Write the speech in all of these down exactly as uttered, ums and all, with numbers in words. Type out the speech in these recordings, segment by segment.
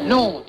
No.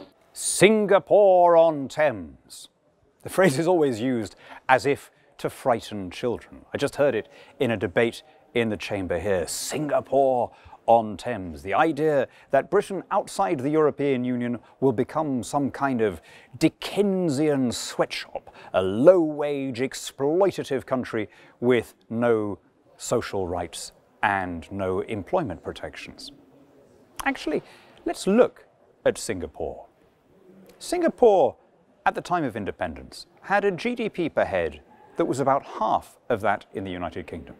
Singapore-on-Thames. The phrase is always used as if to frighten children. I just heard it in a debate in the chamber here. Singapore-on-Thames. The idea that Britain outside the European Union will become some kind of Dickensian sweatshop, a low-wage, exploitative country with no social rights and no employment protections. Actually, let's look at Singapore. Singapore, at the time of independence, had a G D P per head that was about half of that in the United Kingdom.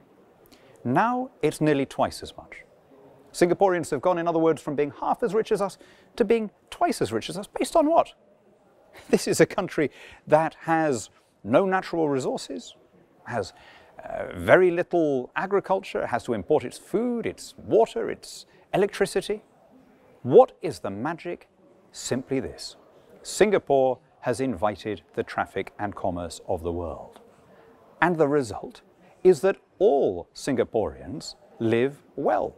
Now it's nearly twice as much. Singaporeans have gone, in other words, from being half as rich as us to being twice as rich as us. Based on what? This is a country that has no natural resources, has uh, very little agriculture, has to import its food, its water, its electricity. What is the magic? Simply this. Singapore has invited the traffic and commerce of the world. And the result is that all Singaporeans live well.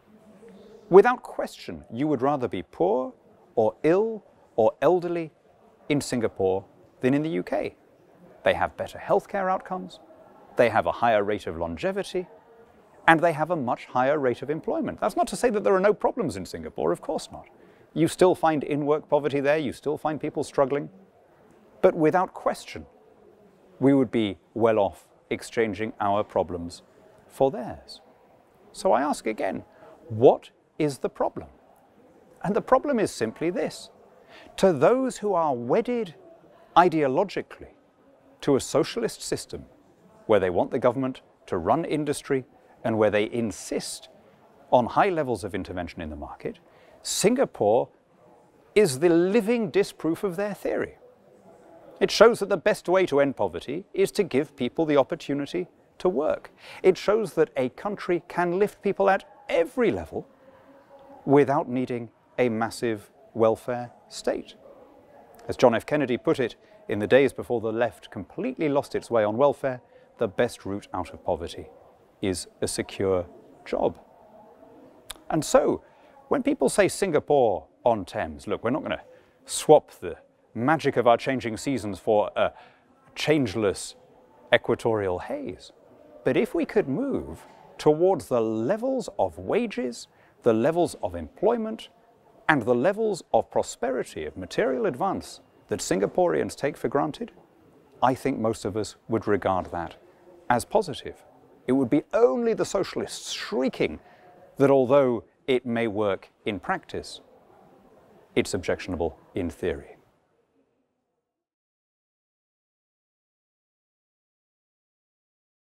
Without question, you would rather be poor or ill or elderly in Singapore than in the U K. They have better healthcare outcomes, they have a higher rate of longevity, and they have a much higher rate of employment. That's not to say that there are no problems in Singapore, of course not. You still find in-work poverty there, you still find people struggling. But without question, we would be well off exchanging our problems for theirs. So I ask again, what is the problem? And the problem is simply this. To those who are wedded ideologically to a socialist system where they want the government to run industry and where they insist on high levels of intervention in the market, Singapore is the living disproof of their theory. It shows that the best way to end poverty is to give people the opportunity to work. It shows that a country can lift people at every level without needing a massive welfare state. As John F. Kennedy put it, in the days before the left completely lost its way on welfare, the best route out of poverty is a secure job. And so, when people say Singapore-on-Thames, look, we're not going to swap the magic of our changing seasons for a changeless equatorial haze. But if we could move towards the levels of wages, the levels of employment, and the levels of prosperity, of material advance that Singaporeans take for granted, I think most of us would regard that as positive. It would be only the socialists shrieking that although it may work in practice, it's objectionable in theory.